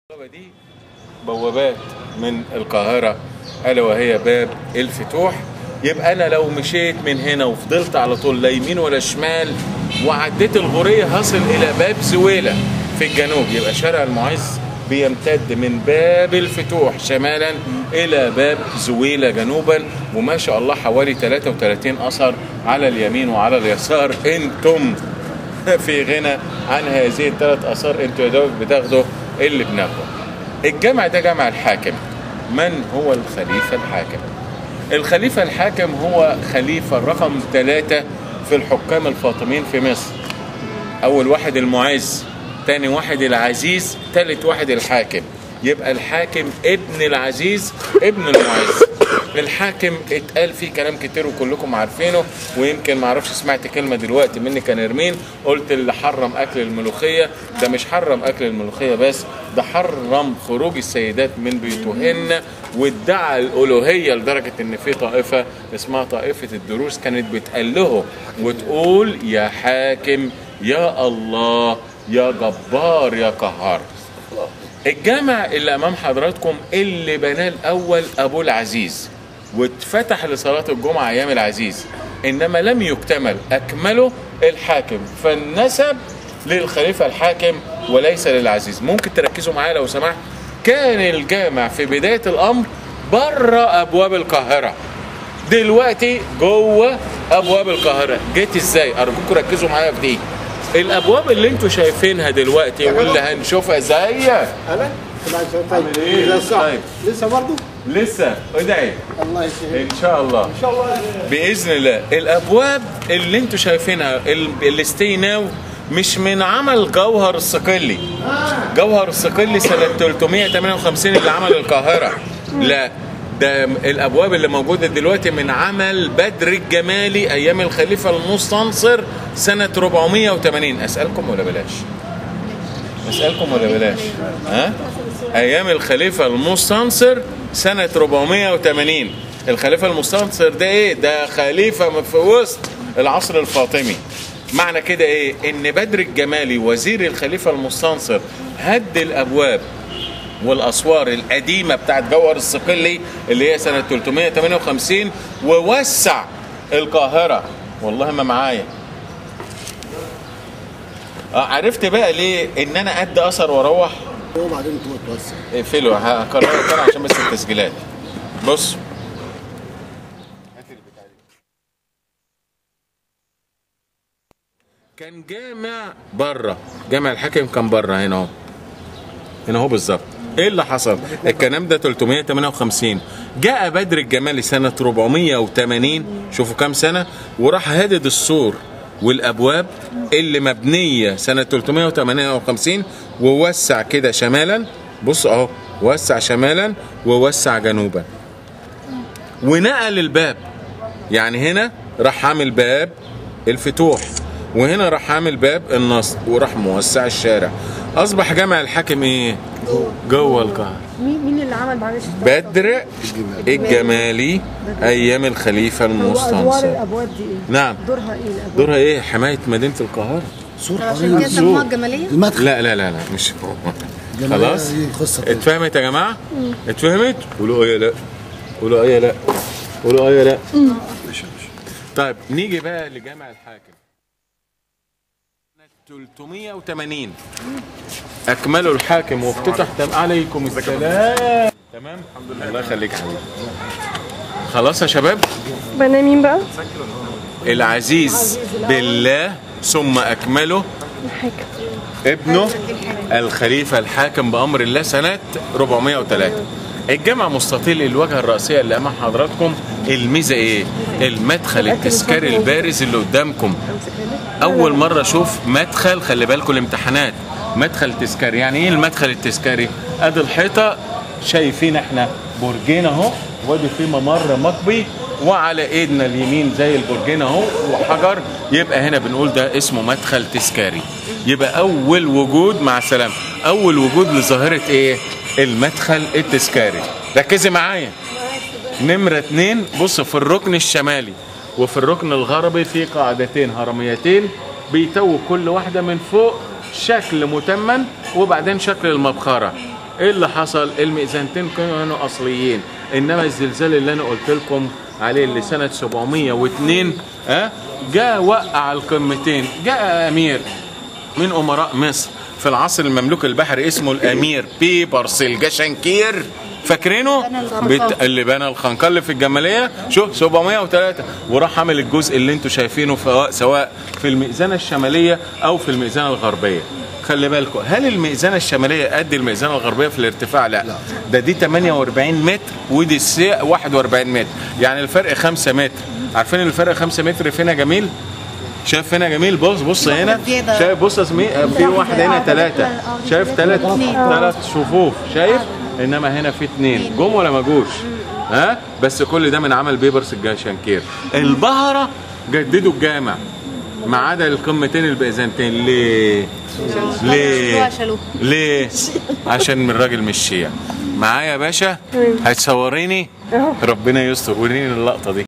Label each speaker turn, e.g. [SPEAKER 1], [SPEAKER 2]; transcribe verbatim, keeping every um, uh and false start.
[SPEAKER 1] البوابة دي بوابات من القاهرة ألا وهي باب الفتوح. يبقى أنا لو مشيت من هنا وفضلت على طول لا يمين ولا شمال وعديت الغورية هصل إلى باب زويلة في الجنوب. يبقى شارع المعز بيمتد من باب الفتوح شمالا إلى باب زويلة جنوبا، وما شاء الله حوالي ثلاثة وثلاثين أثر على اليمين وعلى اليسار. أنتم في غنى عن هذه الثلاث آثار، أنتوا يا دوب بتاخدوا اللي بناخده. الجامع ده جامع الحاكم. من هو الخليفة الحاكم؟ الخليفة الحاكم هو خليفة رقم ثلاثة في الحكام الفاطميين في مصر. أول واحد المعز، تاني واحد العزيز، تالت واحد الحاكم. يبقى الحاكم ابن العزيز ابن المعز. الحاكم اتقال فيه كلام كتير وكلكم عارفينه، ويمكن ما اعرفش سمعت كلمه دلوقتي مني كنرمين قلت اللي حرم اكل الملوخيه. ده مش حرم اكل الملوخيه بس، ده حرم خروج السيدات من بيوتهن، وادعى الالوهيه لدرجه ان في طائفه اسمها طائفه الدروز كانت بتأله وتقول يا حاكم يا الله يا جبار يا قهار. الجامع اللي امام حضراتكم اللي بناه الاول ابو العزيز واتفتح لصلاه الجمعه ايام العزيز، انما لم يكتمل، اكمله الحاكم، فالنسب للخليفه الحاكم وليس للعزيز. ممكن تركزوا معايا لو سمحت. كان الجامع في بدايه الامر بره ابواب القاهره، دلوقتي جوه ابواب القاهره. جيت ازاي؟ ارجوكم ركزوا معايا في دي. الابواب اللي انتوا شايفينها دلوقتي واللي هنشوفها زي
[SPEAKER 2] انا طيب ايه طيب لسه برضه
[SPEAKER 1] لسه ادعي
[SPEAKER 2] الله يسهل
[SPEAKER 1] ان شاء الله
[SPEAKER 2] ان شاء الله
[SPEAKER 1] باذن الله. الابواب اللي انتوا شايفينها الاستيناو مش من عمل جوهر الصقلي. جوهر الصقلي سنه ثلاثمائة وثمانية وخمسين اللي عمل القاهره، لا ده الابواب اللي موجوده دلوقتي من عمل بدر الجمالي ايام الخليفه المستنصر سنه أربعمائة وثمانين. اسالكم ولا بلاش؟ اسالكم ولا بلاش؟ ها؟ ايام الخليفه المستنصر سنه أربعمائة وثمانين. الخليفه المستنصر ده ايه؟ ده خليفه في وسط العصر الفاطمي. معنى كده ايه؟ ان بدر الجمالي وزير الخليفه المستنصر هد الابواب والاسوار القديمه بتاعت جوهر الصقلي اللي هي سنه ثلاثمائة وثمانية وخمسين ووسع القاهره. والله ما معايا. اه عرفت بقى ليه ان انا ادي اثر واروح؟
[SPEAKER 2] وبعدين انتوا توسع
[SPEAKER 1] اقفلوا هكررها تاني عشان بس التسجيلات. بص كان جامع بره، جامع الحاكم كان بره هنا اهو، هنا اهو بالظبط. ايه اللي حصل؟ الكلام ده ثلاثمائة وثمانية وخمسين. جاء بدر الجمالي سنه أربعمائة وثمانين، شوفوا كام سنه، وراح هادد السور والابواب اللي مبنيه سنه ثلاثمائة وثمانية وخمسين ووسع كده شمالا. بص اهو، وسع شمالا ووسع جنوبا ونقل الباب. يعني هنا راح عامل باب الفتوح وهنا راح عامل باب النصر وراح موسع الشارع. اصبح جامع الحاكم ايه؟ جوه القاهره.
[SPEAKER 3] مين مين اللي عمل معلش؟
[SPEAKER 1] بدر الجمالي ايام الخليفه المستنصر.
[SPEAKER 3] ادوار الابواب دي ايه؟
[SPEAKER 1] نعم.
[SPEAKER 3] دورها ايه الابواب؟
[SPEAKER 1] دورها ايه؟ حمايه مدينه القاهره.
[SPEAKER 2] سور
[SPEAKER 3] عشان كده سموها الجماليه؟
[SPEAKER 2] المدخل.
[SPEAKER 1] لا لا لا لا مش خلاص. اتفهمت يا جماعه؟ اتفهمت؟ قولوا ايه لا. قولوا ايه لا. قولوا ايه لا. طيب نيجي بقى لجامع الحاكم. ثلاثمائة وثمانين اكملوا الحاكم وافتتح. عليكم السلام. تمام الحمد لله. الله يخليك يا حبيبي. خلاص يا شباب.
[SPEAKER 3] بنا مين بقى؟
[SPEAKER 1] العزيز بالله ثم اكمله
[SPEAKER 3] الحاكم
[SPEAKER 1] ابنه الخليفه الحاكم بامر الله سنه أربعمائة وثلاثة. الجامع مستطيل الواجهه الرئيسيه اللي امام حضراتكم. الميزه ايه؟ المدخل التذكاري البارز اللي قدامكم. اول مره اشوف مدخل، خلي بالكم الامتحانات، مدخل تذكاري. يعني ايه المدخل التذكاري؟ ادي الحيطه شايفين احنا برجين اهو، وادي في ممر مقبي وعلى ايدنا اليمين زي البرجين اهو وحجر. يبقى هنا بنقول ده اسمه مدخل تذكاري. يبقى اول وجود، مع السلامه، اول وجود لظاهره ايه؟ المدخل التذكاري. ركزي معايا. نمره اتنين، بص في الركن الشمالي وفي الركن الغربي في قاعدتين هرميتين بيتوج كل واحده من فوق شكل متمن وبعدين شكل المبخره. ايه اللي حصل؟ المئذنتين كانوا اصليين، انما الزلزال اللي انا قلت لكم عليه اللي سنه سبعمية واتنين ها جاء وقع القمتين. جاء امير من امراء مصر في العصر المملوكي البحري اسمه الامير بيبرس الجشنكير، فاكرينه؟ بت... اللي بنى الخنقر اللي في الجماليه. شوف سبعمية وتلاتة، وراح عمل الجزء اللي انتم شايفينه في... سواء في المئذنه الشماليه او في المئذنه الغربيه. خلي بالكم، هل المئذنه الشماليه قد المئذنه الغربيه في الارتفاع؟ لا, لا. ده دي تمنية واربعين متر ودي الساق واحد واربعين متر، يعني الفرق خمسة متر. عارفين الفرق خمسة متر فين يا جميل؟ شايف هنا جميل؟ بص بص هنا، شايف؟ بص يا زميل، في واحده هنا ثلاثه، شايف؟ ثلاث ثلاث صفوف، شايف؟ انما هنا في اثنين. جم ولا ما جوش؟ ها؟ بس كل ده من عمل بيبرس الجشنكير. البهره جددوا الجامع ما عدا القمتين البيزنطيين. ليه؟ ليه؟ ليه؟ عشان من راجل مش شيعي. معايا يا باشا؟ هتصوريني؟ ربنا يستر، وريني اللقطه دي.